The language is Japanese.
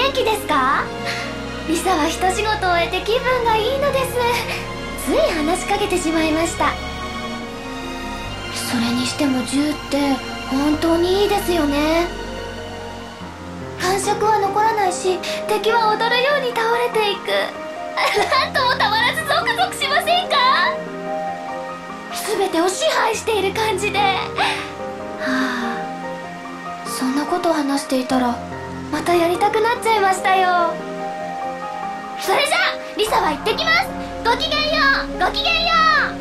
元気ですか？リサは一仕事終えて気分がいいのです。つい話しかけてしまいました。それにしても銃って本当にいいですよね。感触は残らないし、敵は踊るように倒れていく。なんともたまらずゾクゾクしませんか？全てを支配している感じで。そんなことを話していたらまたやりたくなっちゃいましたよ。それじゃあリサは行ってきます。ごきげんよう。ごきげんよう。